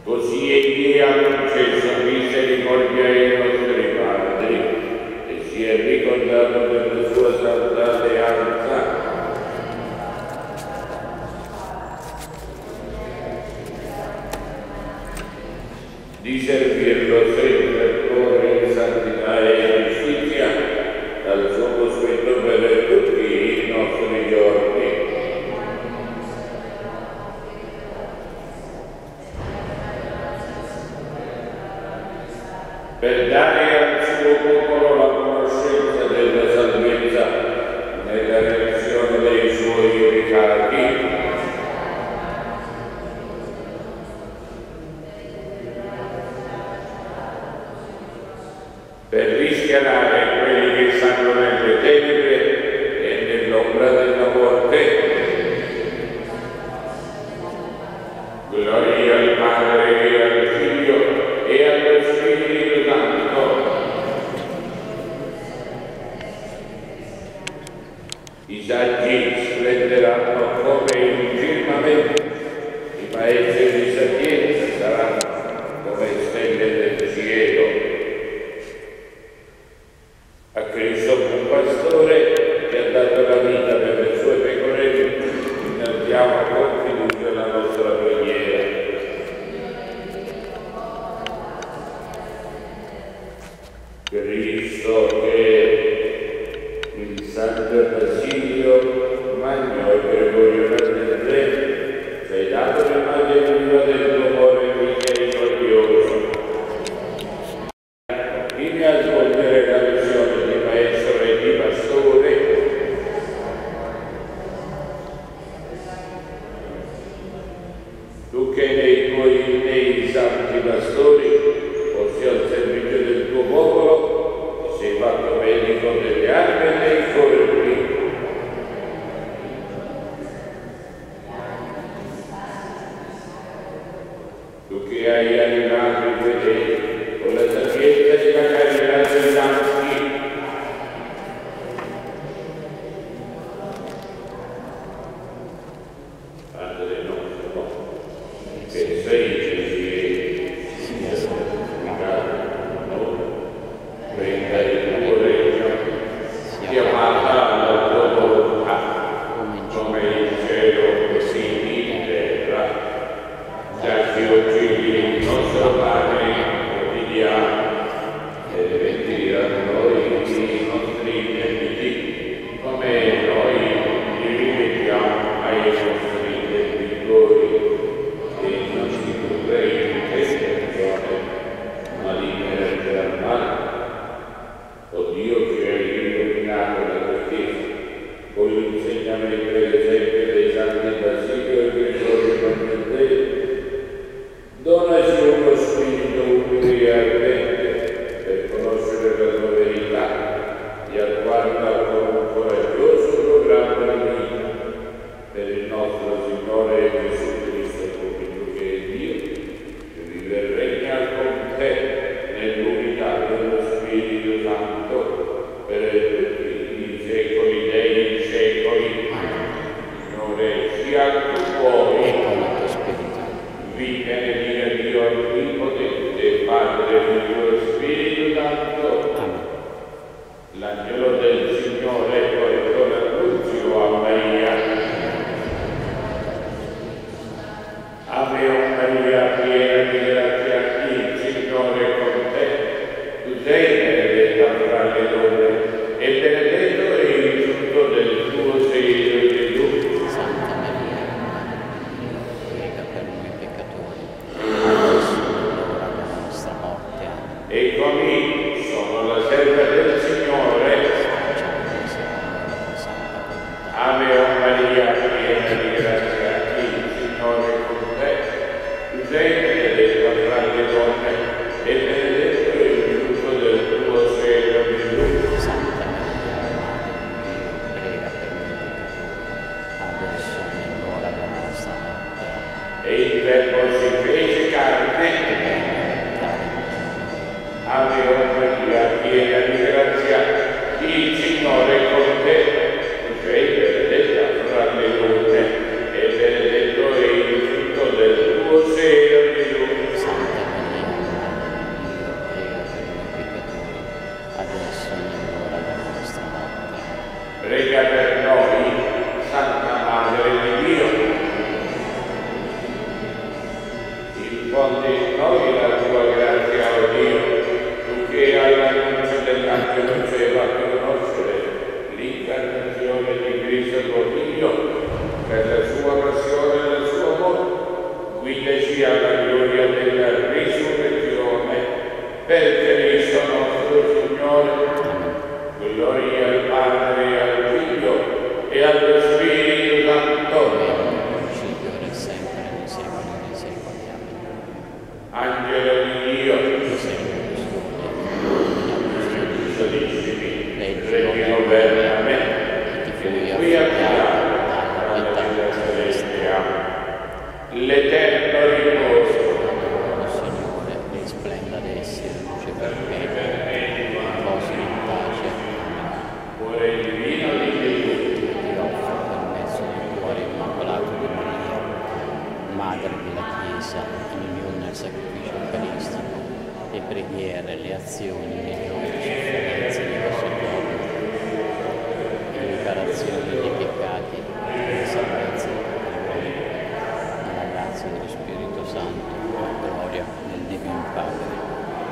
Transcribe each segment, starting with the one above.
Così egli ha concesso misericordia ai nostri padri e si è ricordato della sua santa alleanza. Di servirlo sempre per cuore in santità e giustizia, dal suo cospetto per tutti i nostri giorni. Per dare al suo popolo la conoscenza della salvezza nella reazione dei suoi peccati. Per rischiarare quelli che stanno nelle tenebre e nell'ombra della morte. Gloria al Padre e al Figlio e allo Spirito Santo. I saggi splenderanno come il firmamento, i maestri di sapienza saranno come stelle del cielo. A Cristo, un pastore che ha dato la vita per le sue pecore, innalziamo con fiducia la nostra preghiera. Cristo che il Santo Basilio Magno e Gregorio Re ci hai dato l'immagine viva del tuo cuore misericordioso. Vieni a svolgere la missione di maestro e di pastore. Tu che nei santi pastori fossi al servizio del tuo popolo, sei fatto medico delle anime e dei corpi. Tu che hai animato i fedeli con la sapienza e la carità dei santi, Padre nostro, che sei venga il tuo regno, sia fatta la tua volontà, come in cielo così in terra. Dacci oggi il nostro pane quotidiano e rimetti a noi i nostri debiti, come noi li rimettiamo ai nostri debitori, e non ci condurre in tentazione, ma liberarci dal male. O Dio che hai illuminato la tua Chiesa con l'insegnamento e l'esempio dei santi Basilio e Gregorio Magno, donaci uno spirito umile e ardente per conoscere la tua verità e attuarla con un coraggioso programma di vita per il nostro Signore Gesù Cristo, come che è Dio, che vive e regna con te nell'unità dello Spirito Santo per tutti i secoli dei secoli. Signore, sia tu vuoi. Vi benedica Dio Onnipotente, Padre, Figlio e Spirito Santo. Amen. L'angelo del Signore portò l'annunzio a Maria. Ave Maria, piena di grazia, il Signore è con te. Tu sei benedetta fra le donne e benedetto è il frutto del tuo seno, Gesù. Santa Maria, prega per noi peccatori, adesso è l'ora della nostra morte. Amen. Eccomi, sono la serva del Signore. Facciamo secondo la tua santa volontà. Ave Maria, piena di grazia, il Signore è con te. Tu sei benedetta fra le donne e benedetto è il frutto del tuo seno, Gesù. Santa Maria, Madre di Dio, prega per noi peccatori, adesso è l'ora della nostra morte. Amen. E il Verbo si fece carne. Ave Maria, piena di grazia, il Signore è con te. Tu sei benedetta fra le donne e benedetto è il frutto del tuo seno, Gesù. Rispondi noi la tua grazia, o Dio, tu che all'annuncio dell'angelo del cielo a conoscere l'incarnazione di Cristo tuo Figlio, per la sua passione e la sua morte, guidaci alla gloria della risurrezione, per Cristo nostro Signore. Gloria al Padre, al Figlio e allo Spirito Santo. Angelo di Dio, reggi governa me, che qui abbiamo la vita celestia, l'eterno riposo. Signore, risplenda ad essi la luce per me, riposi in pace. Cuore divino di Gesù, Ti offro per mezzo del cuore immacolato di Maria, Madre della Chiesa, in unione al sacrificio eucaristico, le preghiere, le azioni, le gioie e le sofferenze di questo giorno, le riparazioni dei peccati, le salvezze dei uomini, nella grazia dello Spirito Santo, gloria del Divino Padre.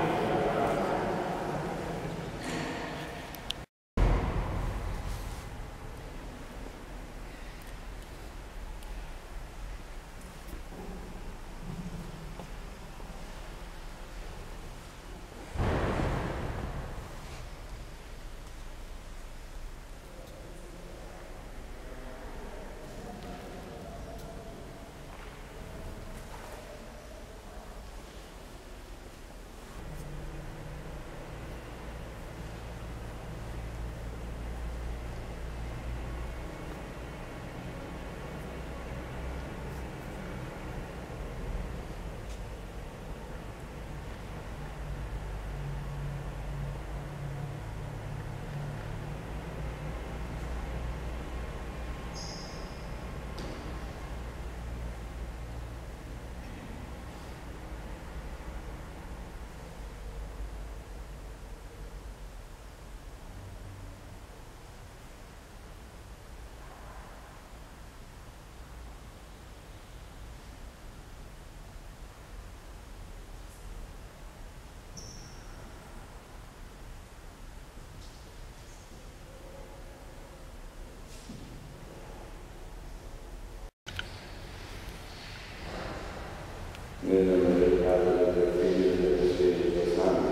Nel nome del Padre, del Figlio e dello Spirito Santo.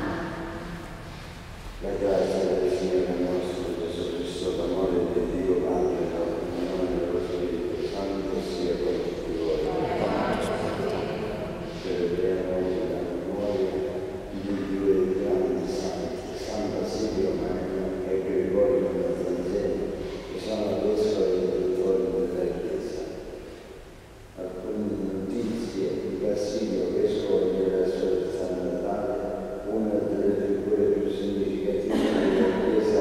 La grazia del Signore nostro Gesù Cristo, l'amore di Dio Padre, la comunione dello Spirito Santo sia con tutti voi. Celebriamo la memoria di due grandi santi, Santa Silvia Magna e Gregorio Nazianzeno, che sono adesso i direttori della Chiesa. Alcune notizie di Basilio, vescovo della sua San Natale, una delle figure più significative della Chiesa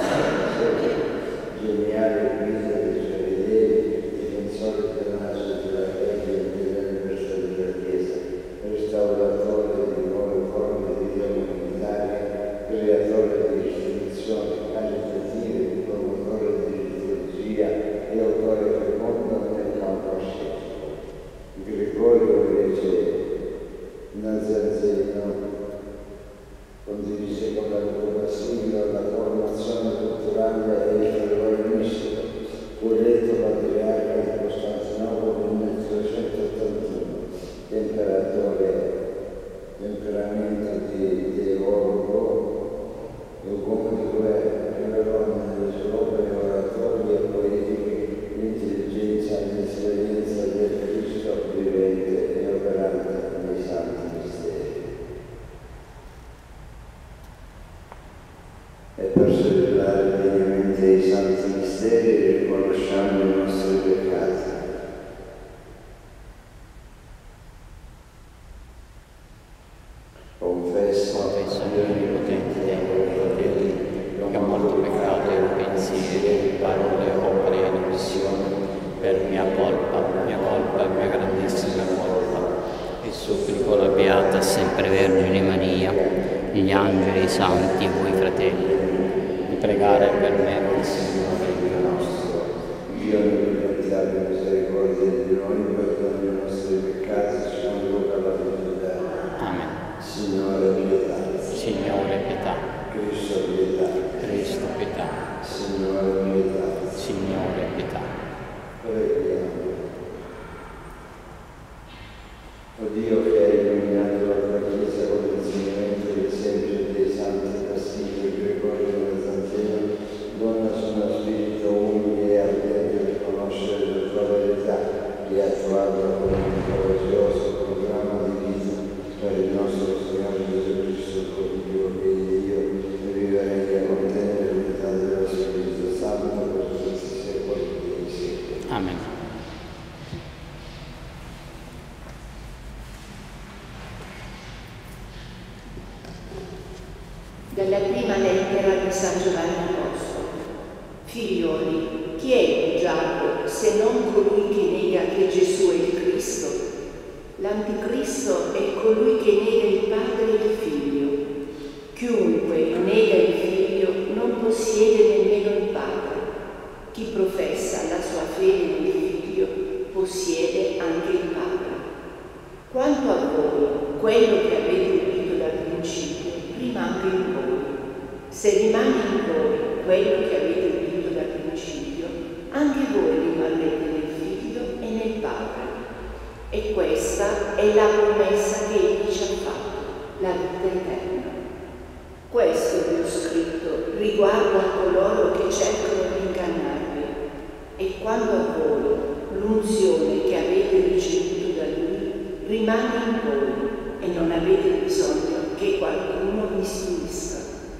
geniale guida dei suoi fedeli, difensore della nascita della fede e dell'universo della Chiesa, restauratore di nuove forme di vita comunitaria, creatore di istituzioni caritative, promotore di liturgia e autore fecondo nel campo ascetico. Gregorio invece Nazianzeno condivise con la sua Basilio la formazione culturale e il fervore mistico. Fu eletto patriarca di Costantinopoli nel 1381, temperamento di teologo e uomo di guerra, rivelò nelle sue opere oratorie e poetiche l'intelligenza e l'esperienza del Cristo vivente e operante nei santi misteri. E per celebrare degnamente i santi misteri riconosciamo i nostri peccati. Confesso Onnipotente Dio, che ho molto peccato in pensieri, parole, opere e omissioni, per mia colpa e mia grandissima colpa. E supplico la Beata Sempre Vergine Maria, gli angeli, i santi e voi fratelli, di pregare per me il Signore Dio nostro. Dio nell'illimitare misericordia di noi, perdona i nostri peccati, ci conduca alla O Dio che hai illuminato la tua Chiesa con l'insegnamento del esempio dei santi Basilio e Gregorio Nazzanteno, donna sono spirito umile e ardente per conoscere la tua verità e attuarla con un coraggioso programma di vita per il nostro Signore Gesù Cristo, tuo Figlio, che Dio e vivere con te nell'unità dello Spirito Santo per tutti i secoli dei secoli. Amen. Dalla prima lettera di San Giovanni Apostolo. Figlioli, chi è bugiardo se non colui che nega che Gesù è il Cristo? L'anticristo è colui che nega il Padre e il Figlio. Chiunque nega il Figlio non possiede nemmeno il Padre. Chi professa la sua fede nel Figlio possiede anche il Padre. Quanto a voi, quello che avete udito dal principio rimanga in voi. Se rimane in voi quello che avete udito dal principio, anche voi rimarrete nel Figlio e nel Padre. E questa è la promessa che Egli ci ha fatto, la vita eterna. Questo vi ho scritto riguardo a coloro che cercano di ingannarvi. E quando a voi l'unzione che avete ricevuto da Lui rimane in voi e non avete bisogno che qualcuno vi istruisca.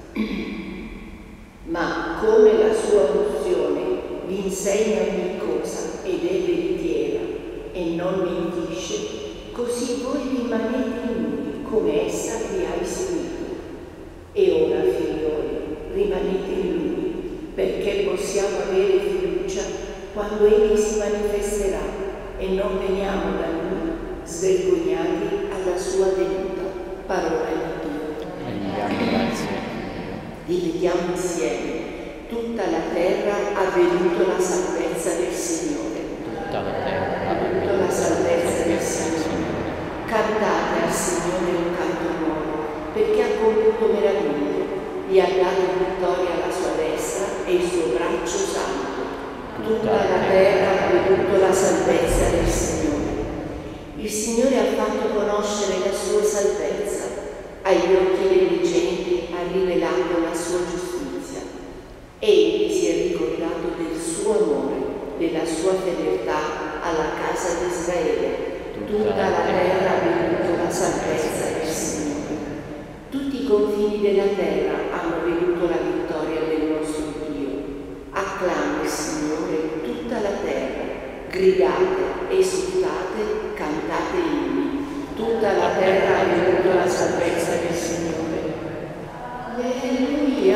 Ma come la sua unzione vi insegna ogni cosa ed è veritiera e non mentisce, così voi rimanete in Lui come essa vi ha istruito. E ora, figlioli, rimanete in Lui, perché possiamo avere fiducia quando Egli si manifesterà e non veniamo da Lui svergognati alla sua venuta. Parola di Dio. Rendiamo grazie. Ripetiamo insieme: tutta la terra ha veduto la salvezza del Signore. Tutta la terra ha Veduto la salvezza del Signore. Cantate al Signore un canto nuovo, perché ha compiuto meraviglie. Gli ha dato vittoria alla sua destra e il suo braccio santo. Tutta la terra ha veduto la salvezza del Signore. Il Signore ha fatto conoscere la sua salvezza. Agli occhi delle genti ha rivelato la sua giustizia. Egli si è ricordato del suo amore, della sua fedeltà alla casa di Israele. Tutta la terra ha veduto la salvezza del Signore. Tutti i confini della terra hanno veduto la vittoria del nostro Dio. Acclama il Signore tutta la terra. Gridate, esultate, cantate inni. Tutta la terra ha veduto la salvezza del Signore. Alleluia,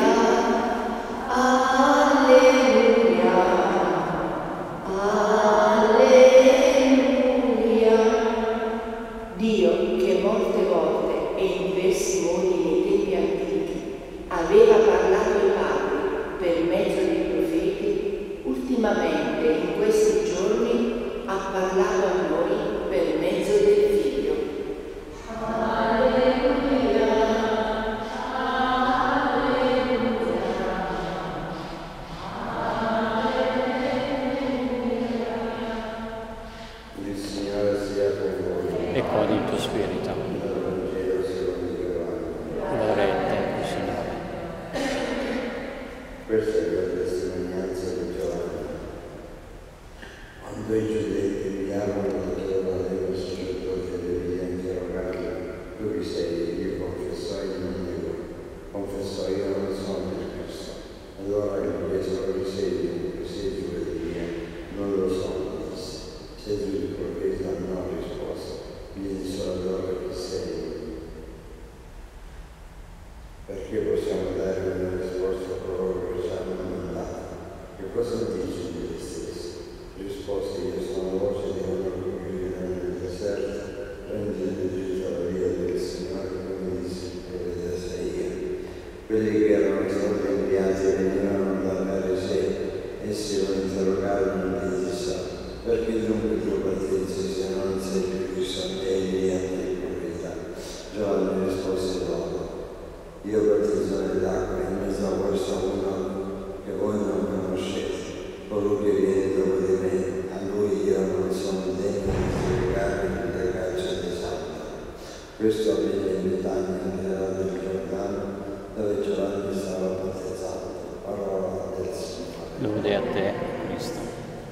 alleluia, alleluia. Dio, che molte volte e in diversi modi nei tempi antichi aveva parlato ai padri per mezzo dei profeti, ultimamente in questi giorni ha parlato a noi per mezzo del Figlio. Il Signore sia con voi. E con il tuo spirito. Dal Vangelo secondo Giovanni. Gloria a te, Signore. Questa è la testimonianza di Giovanni. Quando i giudei che inviavano la Torah del sacerdote devi interrogare: tu chi sei? Io confessò il mio nego. Confessò: io non sono il Cristo. Allora gli chiesero: chi sei tu? Chi sei tu? E disse: non lo so. Sei tu il profeta? No, risposto. Gli dissero: allora chi sei? Perché possiamo dare una risposta a coloro che ci hanno mandato? Che cosa dici di te stesso? Risposte: io sono la voce di uno che vive nel deserto, prendi l'Egitto la via del Signore, come disse il profeta Isaia. Quelli che erano stati inviati venivano da Farisei, essi lo interrogarono e gli dissero: perché dunque tu battezzi se non sei più Cristo e Elia nel profeta? Giovanni rispose loro: io battezzo nell'acqua, in mezzo a voi sta uno che voi non conoscete, colui che viene dopo di me, a lui io non sono degno di spiegarvi le calce di sangue. Questo avvenne in Betania, anche davanti al Giordano, dove Giovanni stava battezzando. Parola del Signore. Lode a te, Cristo.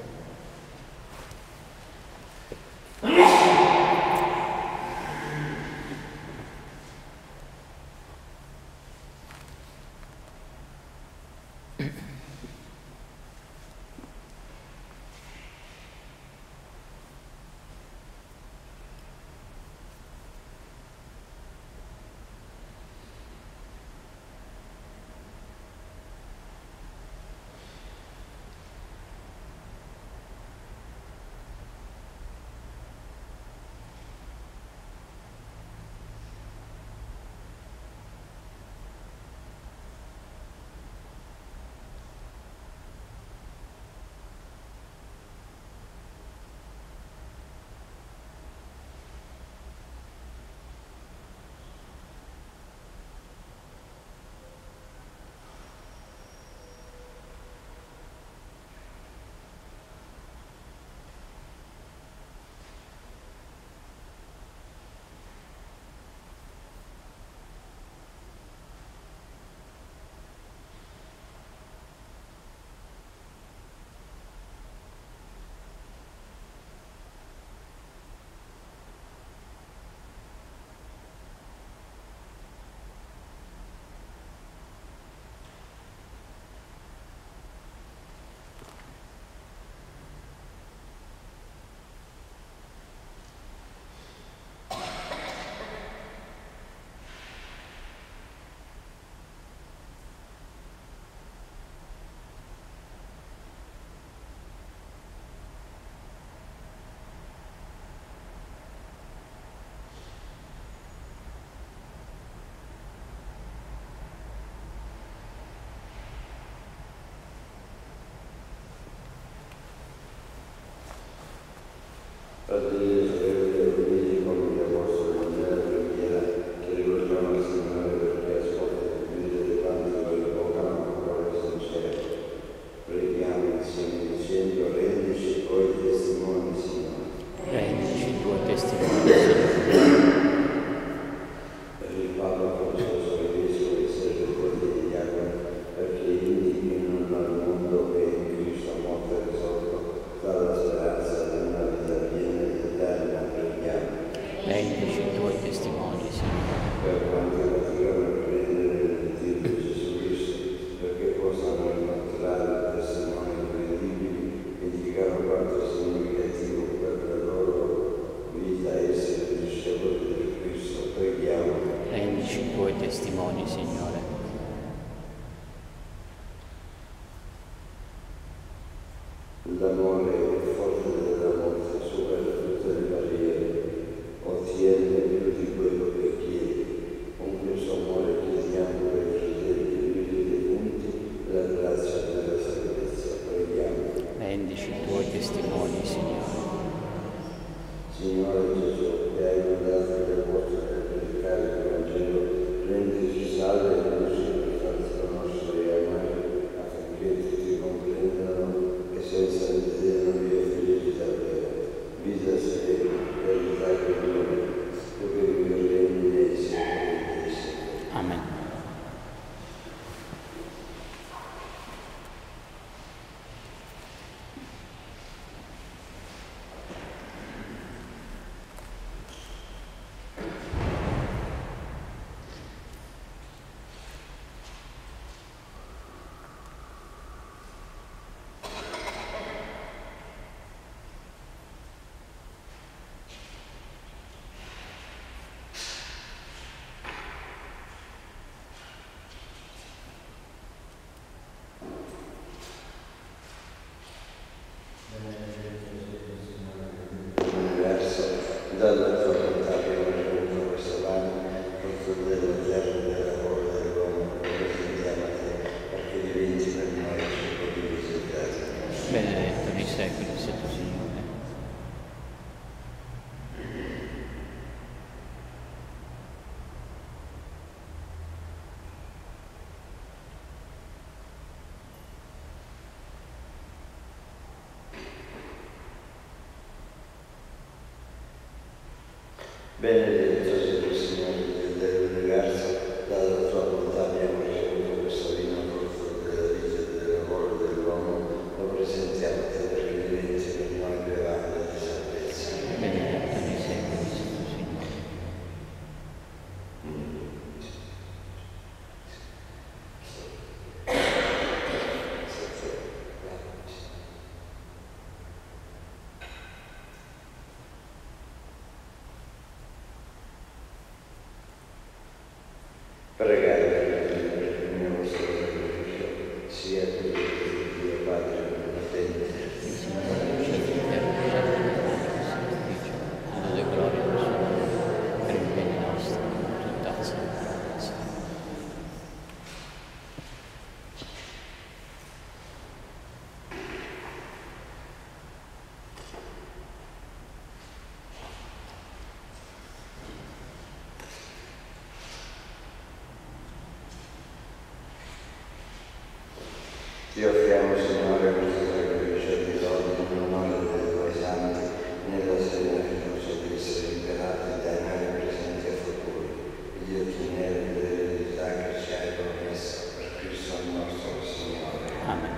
Fratelli e sorelle, uniti come gli apostoli nella preghiera, che rivolgiamo al Signore perché ascolta e ubbidire quanti lo invocano con cuore sincero. Preghiamo insieme dicendo: rendici poi testimoni, Signore. Rendici i tuoi testimoni, Signore. Per il Papa Francesco e Vescovo e Servidore degli Diaconi, perché indichino al mondo che in Cristo morto e risorto sta la speranza di una vita piena ed eterna. Preghiamo. Rendici i tuoi testimoni, Signore. Per quanti faticano a credere nel Dio di Gesù Cristo, perché possano incontrare testimoni incredibili e indicare quanto significativo per la loro vita essere discepoli di Cristo. Preghiamo. Rendici i tuoi testimoni, Signore. L'amore è forte della morte, supera tutte le barriere, ottiene più di quello che chiedi. Con questo amore chiediamo per i fratelli vivi defunti la grazia della salvezza. Preghiamo. Rendici i tuoi testimoni, Signore. Signore Gesù, che hai mandato gli apostoli per predicare il Vangelo, rendici salve e luce per farci conoscere e amare, affinché tutti comprendano che senza di te non vi è felice davvero. Vita serena, verità e gloria, tu che vivi e regni nei secoli dei secoli. Amen. L'universo, dalla tua bontà che non è venuto questo pane, frutto della terra e del lavoro dell'uomo, lo presentiamo a te, perché diventi per noi il cibo di risultati. Benedetto nei secoli, tu Signore. Benedetto sei tu, Pregare per il mio vostro sacrificio, sia per Dio Padre Onnipotente. Il Signore riceve sacrificio, alla gloria del suo nome, per il bene nostro, tutta la salvezza. Ti offriamo, Signore, questo sacrificio di lode in onore dei tuoi santi, nella serena fiducia di essere liberati dai mali presenti e futuri, e di ottenere l'eredità che ci hai promessa per Cristo nostro Signore. Amen.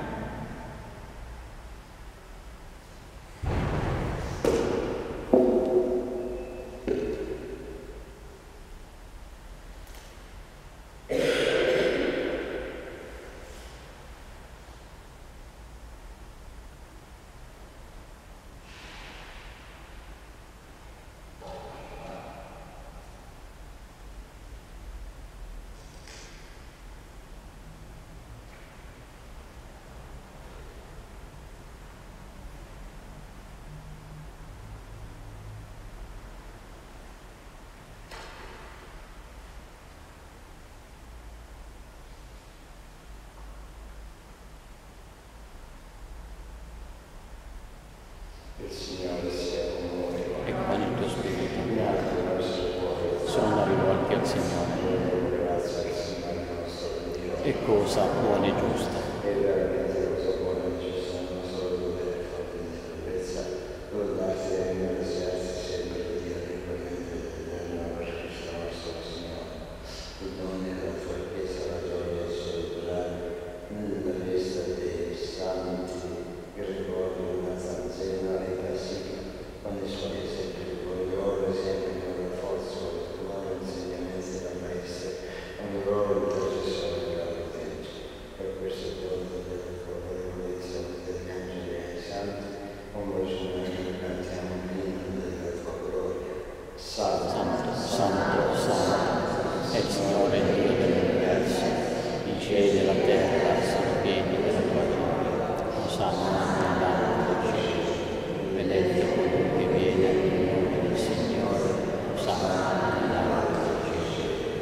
Il Signore sia con voi. E con il tuo spirito. Uniate i nostri cuori. Sono rivolti al Signore. Grazie al Signore nostro Dio. E cosa buona e giusta. E veramente cosa buona e giusta non solo dovere e forte di salvezza, lodarsi e ringraziarsi sempre di Dio Onnipotente eterno per Cristo nostro Signore. Tu doni alla tua Chiesa la gioia di celebrare nella festa dei santi che ricordano la Zanzena e la Sica con i suoi esempi, con le loro esempi, con la forza, con i loro insegnamenti da Maestro, con il loro intercessione da Dio. Per questo giorno della consapevolezza degli angeli e i santi, con voce unanime cantiamo l'inno della tua gloria. Santo, Santo, santo, santo, è il Signore Dio dell'universo. I cieli e la terra sono pieni della tua gloria. Osanna nell'alto del cielo. Benedetto colui che viene nel nome del Signore. Osanna nell'alto del cielo.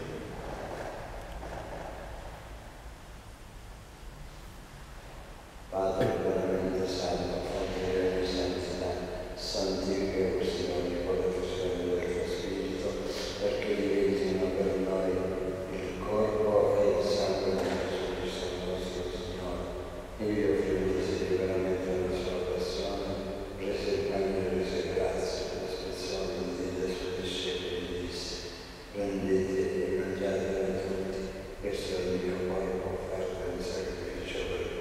Padre veramente santo, fonte di santità, santifica questi nomi con la fusione del tuo Spirito, perché diventino per noi il corpo e il sangue di Gesù Cristo nostro Signore. E io offrendisi liberamente alla sua passione, prese il pane e rese grazie, la spezzone dei suoi discepoli disse: prendete e mangiatene tutti, questo è il mio corpo offerto in sacrificio per voi.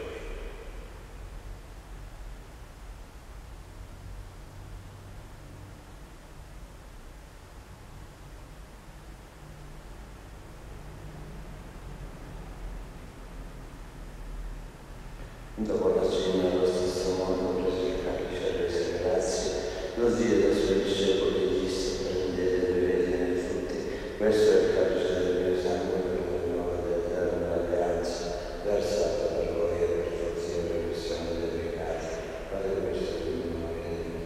Dopo la cena, allo stesso modo, prese il calice e rese grazie, lo diede ai suoi discepoli e disse: prendete e bevete tutti, questo è il calice del mio sangue per la nuova ed eterna alleanza, versato per voi e per tutti in remissione dei peccati. Fate questo in memoria di me.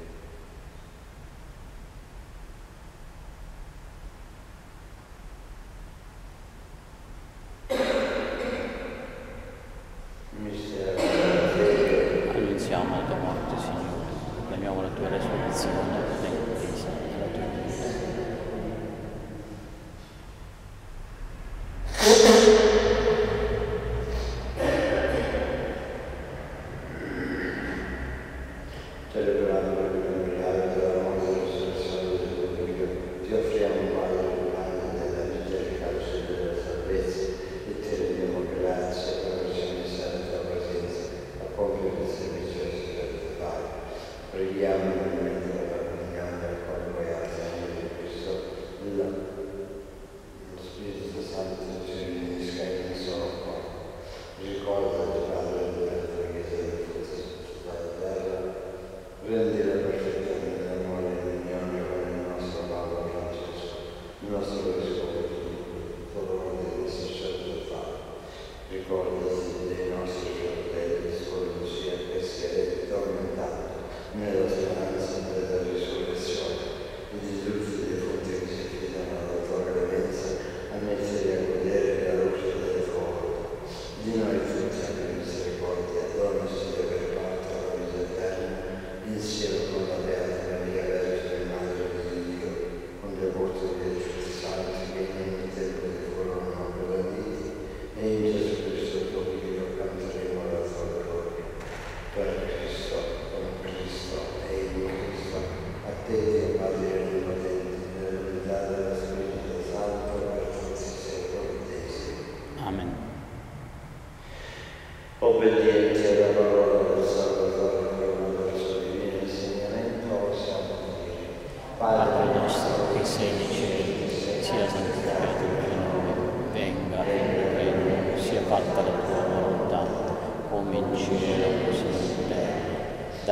Mistero della fede. Annunziamo la tua morte, Signore. Proclamiamo la tua resurrezione nell'attesa della tua venuta. Celebrando il memoriale della morte e risurrezione del tuo Figlio, ti offriamo, Padre, il pane della vita e il calce della salvezza, e ti rendiamo grazie per averci messo nella tua presenza a compiere il servizio sacerdotale. Preghiamo nel momento della comunione del corpo e altri angeli di Cristo, lo Spirito Santo ci riunisca in un solo corpo. Ricordati, Padre, della tua Chiesa del frutto della terra, rendila perfetta nell'amore e nell'unione con il nostro Papa Francesco, il nostro Vescovo, tutto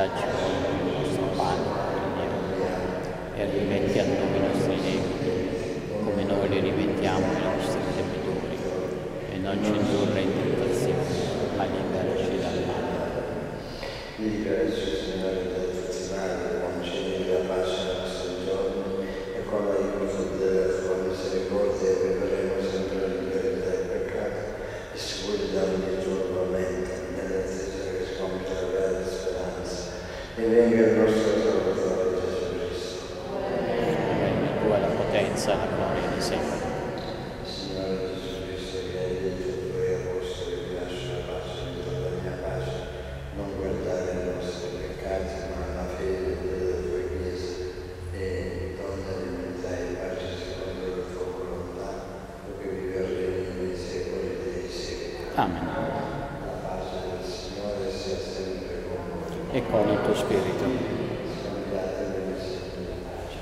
dacci oggi il nostro pane quotidiano e rimetti a noi i nostri debiti, come noi li rimettiamo ai nostri debitori, e non ci indurre in tentazione, ma liberaci dal male. Liberaci, Signore, da tutti i mali, concedi la pace ai nostri giorni e con l'aiuto della tua misericordia vivremo sempre la libertà del peccato e sicuri da ogni turbamento, nell'attesa che scompia la vera speranza. E venga il nostro Salvatore Gesù Cristo. Regni tua la potenza e la gloria di sempre. Signore Gesù Cristo, che hai detto ai tuoi apostoli, vi lascio la pace, vi do la mia pace, non guardare i nostri peccati, ma la fede della tua Chiesa, e donna alimentai pace secondo la tua volontà, tu che vivi e regni nei secoli dei secoli. Amen. La pace del Signore sia sempre con voi. E con il tuo spirito. Scambiatevi sempre la pace.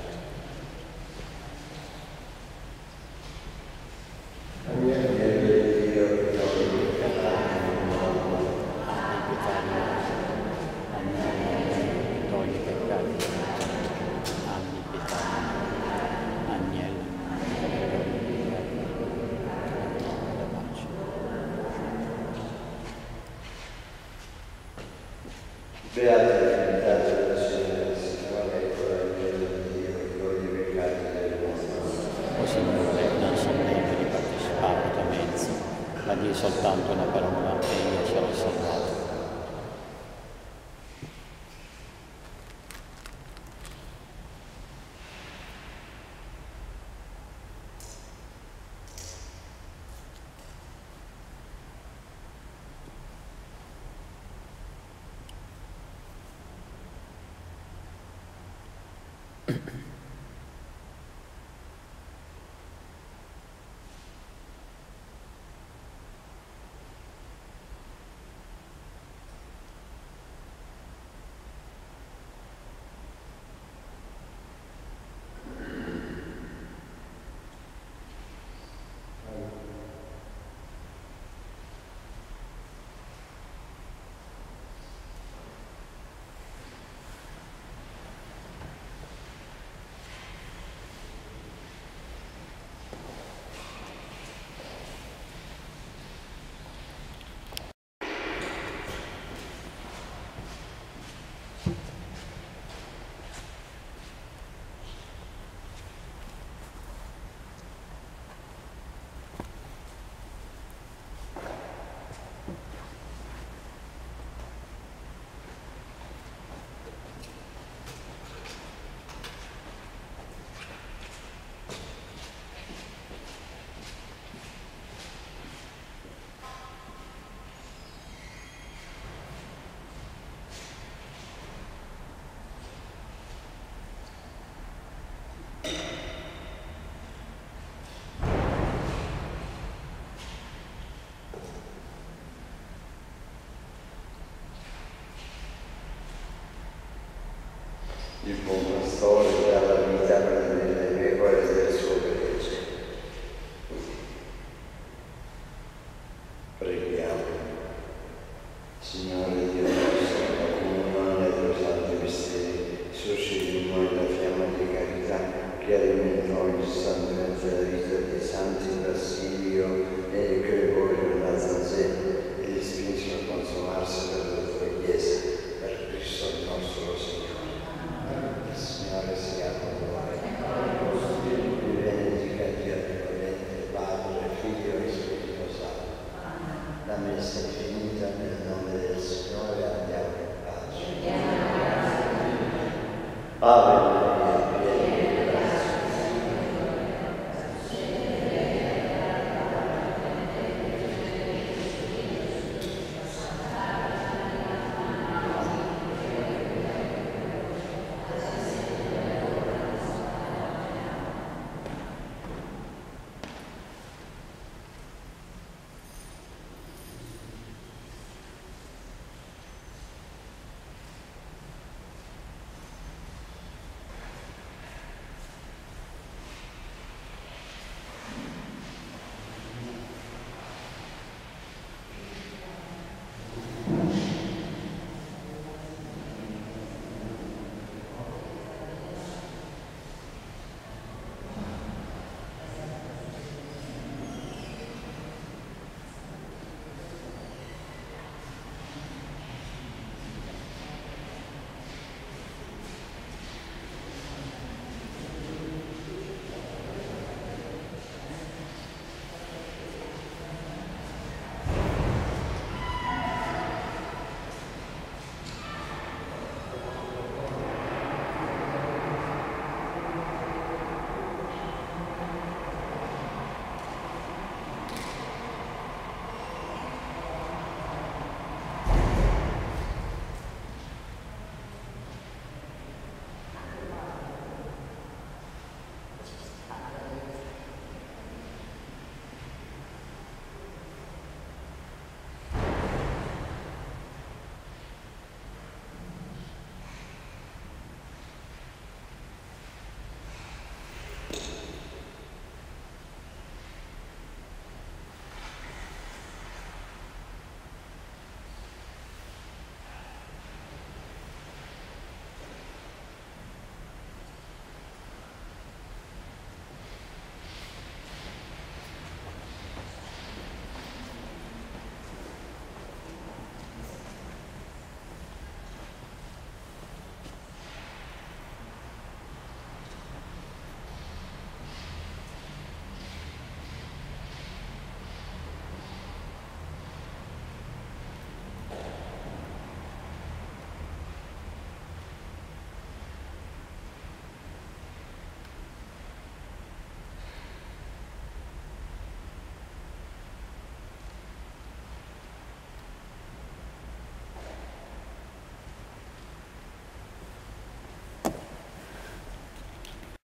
Beata la Trinità della Signora del Signore, e con la gioia di Dio, e con i peccati dell'uomo. O Signore, non sono degno di partecipare alla tua mensa, ma di soltanto una parola e io sarò salvato.